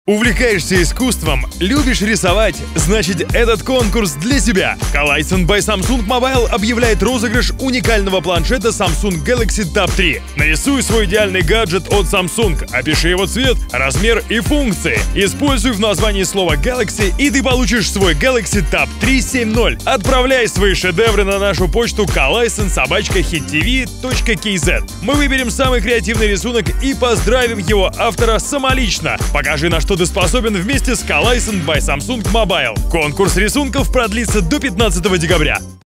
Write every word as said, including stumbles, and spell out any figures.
Увлекаешься искусством, любишь рисовать, значит этот конкурс для тебя. Callison by Samsung Mobile объявляет розыгрыш уникального планшета Samsung Galaxy Tab три. Нарисуй свой идеальный гаджет от Samsung, опиши его цвет, размер и функции. Используй в названии слово Galaxy, и ты получишь свой Galaxy Tab три семь ноль. Отправляй свои шедевры на нашу почту callison собака hittv точка kz. Мы выберем самый креативный рисунок и поздравим его автора самолично. Покажи, на что ты способен вместе с Callison by Samsung Mobile. Конкурс рисунков продлится до пятнадцатого декабря.